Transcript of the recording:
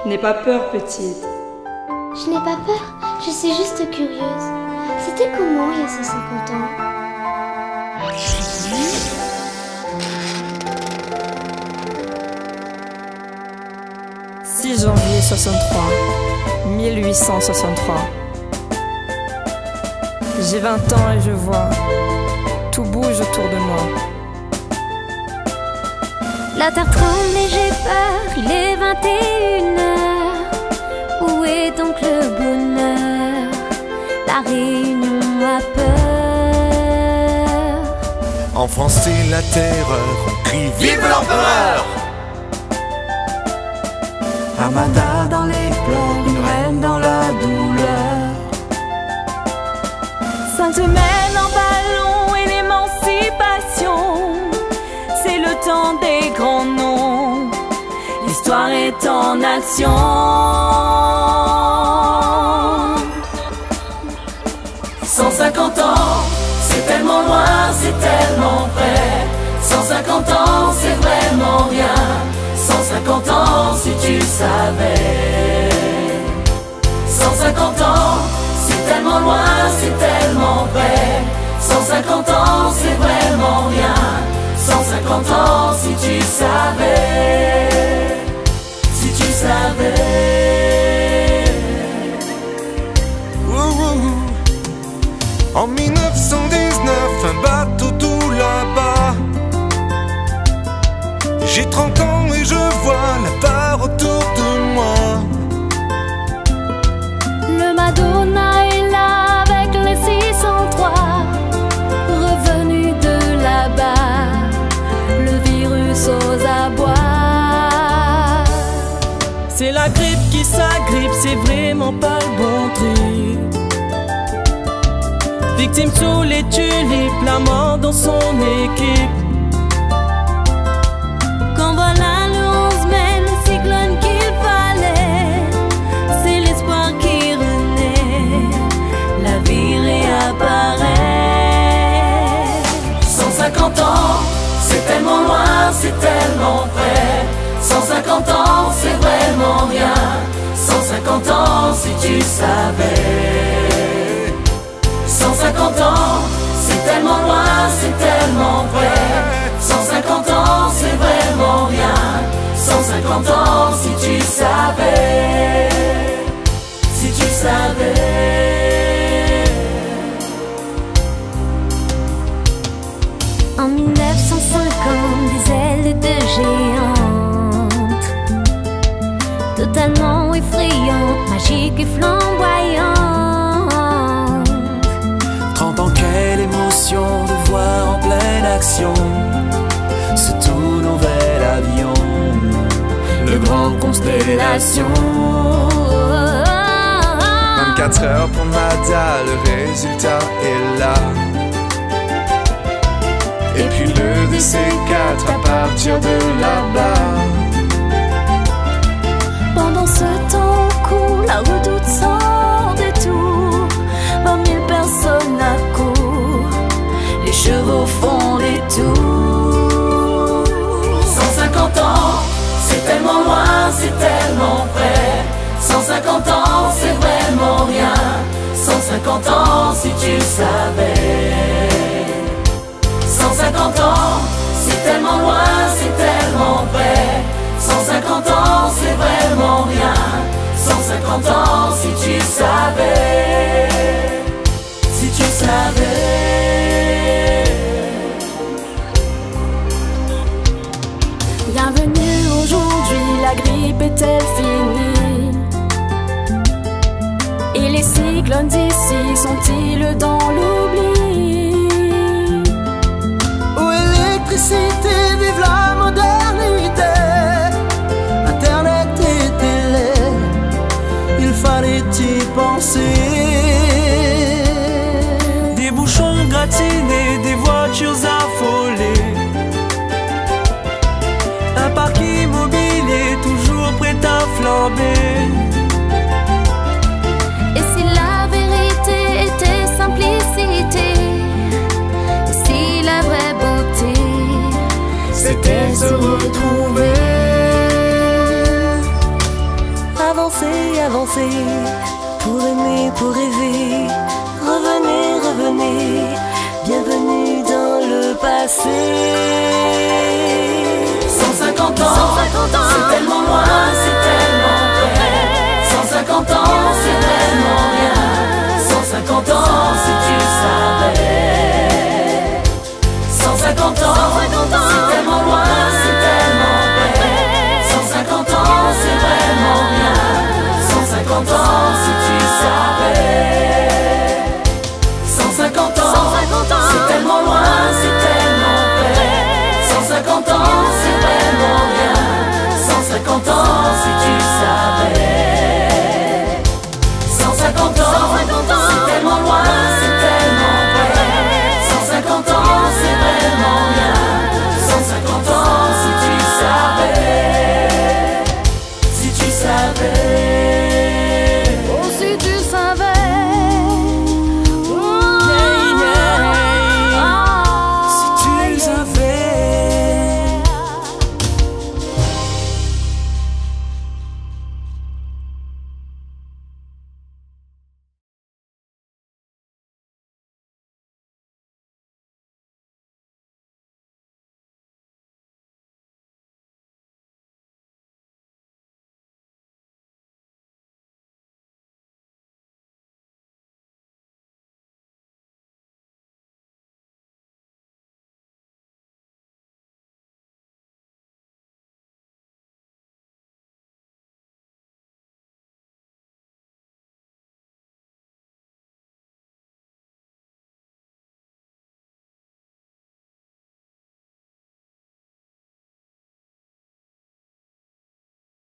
N'aie pas peur, petite. Je n'ai pas peur, je suis juste curieuse. C'était comment il y a 150 ans? 6 janvier 63, 1863. J'ai 20 ans et je vois, tout bouge autour de moi. La terre tremble et j'ai peur, il est 21h. Où est donc le bonheur? La réunion a peur. En France c'est la terreur, on crie vive l'empereur! Amada dans les pleurs, une reine dans la douleur. Sainte semaine en ballon et l'émancipation, c'est le temps des grands noms. L'histoire est en action. 150 ans, c'est tellement loin, c'est tellement près. 150 ans, c'est vraiment rien. 150 ans, si tu savais. 150 ans, c'est tellement loin, c'est tellement près. 150 ans, c'est vraiment rien. 150 ans, si tu savais. Si tu savais. En 1919, un bateau tout là-bas. J'ai 30 ans et je vois la barre autour de moi. Le Madonna est là avec les 603, revenu de là-bas, le virus aux abois. C'est la grippe qui s'agrippe, c'est vraiment pas le bon truc. Victime sous les tulipes, la mort dans son équipe. Quand voilà le 11 mai, le cyclone qu'il fallait, c'est l'espoir qui renaît, la vie réapparaît. 150 ans, c'est tellement loin, c'est tellement près. 150 ans, c'est vraiment rien. 150 ans, si tu savais. 150 ans, c'est tellement loin, c'est tellement près. 150 ans, c'est vraiment rien. 150 ans, si tu savais. Si tu savais. En 1950, des ailes de géantes, totalement effrayantes, magiques et flamboyantes. 30 ans, quelle émotion de voir en pleine action ce tout nouvel avion, le grand Constellation. 24 heures pour Mada, le résultat est là. Et puis le DC4 à partir de là-bas. Pendant ce temps court, la redoute sans détour, 20 000 personnes accourent, les chevaux font des tours. 150 ans, c'est tellement loin, c'est tellement près. 150 ans, c'est vraiment rien. 150 ans, si tu savais. 150 ans, c'est tellement loin, c'est tellement près. 150 ans, c'est vraiment rien. 150 ans, si tu savais. Si tu savais. Bienvenue aujourd'hui, la grippe est-elle finie? Et les cyclones d'ici sont-ils dans l'oubli? Oh, électricité, vive la modernité, Internet et télé, il fallait y penser. Des bouchons gratinés, des voitures affolées, un parc immobilier toujours prêt à flamber. Et si la vérité était simplicité, et si la vraie beauté c'était se retrouver? penser, pour aimer, pour rêver. Revenez, revenez, bienvenue dans le passé.